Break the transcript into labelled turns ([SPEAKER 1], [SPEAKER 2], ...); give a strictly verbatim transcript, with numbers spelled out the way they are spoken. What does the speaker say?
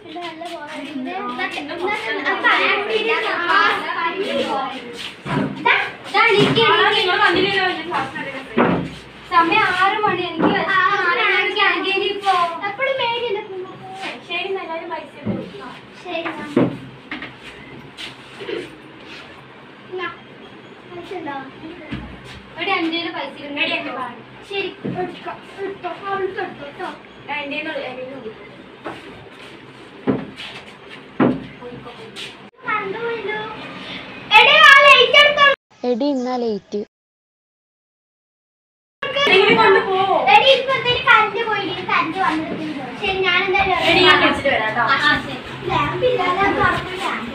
[SPEAKER 1] സമയം ആറ് മണി എനിക്ക് എപ്പോഴും മേടില്ല. ശരി എല്ലാവരും പൈസ ശരി ഇവിടെ അഞ്ചേല് പൈസ ശരി
[SPEAKER 2] എടി ഇന്നാ ലേറ്റ്.
[SPEAKER 1] ശരി ഞാൻ എന്തായാലും